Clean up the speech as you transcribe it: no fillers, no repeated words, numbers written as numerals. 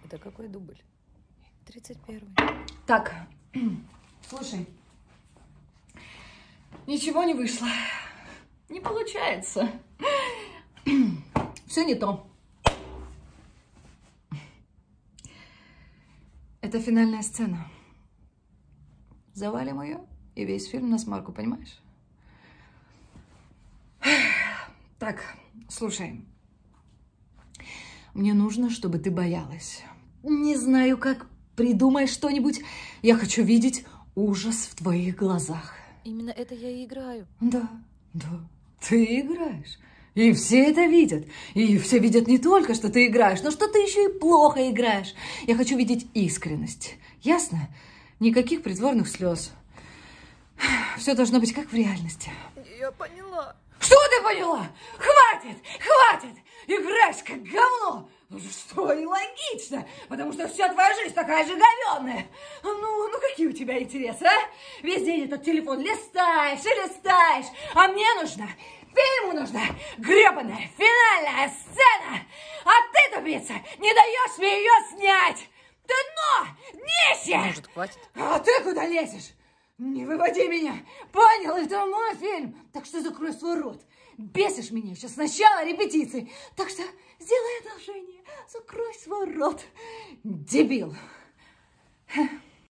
Это какой дубль? 31-й. Так, слушай. Ничего не вышло. Не получается. Все не то. Это финальная сцена. Завалим ее, и весь фильм на смарку, понимаешь? Так, слушай. Мне нужно, чтобы ты боялась. Не знаю, как, придумай что-нибудь. Я хочу видеть ужас в твоих глазах. Именно это я и играю. Да, ты играешь. И все это видят. И все видят не только, что ты играешь, но что ты еще и плохо играешь. Я хочу видеть искренность. Ясно? Никаких притворных слез. Все должно быть как в реальности. Я поняла. Что ты поняла? Хватит! Хватит! Играешь как говно! Ну что, и логично, потому что вся твоя жизнь такая же говенная. Ну какие у тебя интересы, а? Весь день этот телефон листаешь и листаешь, а мне нужно, фильму нужна гребаная финальная сцена, а ты, тупица, не даешь мне ее снять. Ты днище! Может, хватит? А ты куда лезешь? Не выводи меня, понял? Это мой фильм, так что закрой свой рот. Бесишь меня еще с начала репетиции, так что сделай одолжение, закрой свой рот, дебил.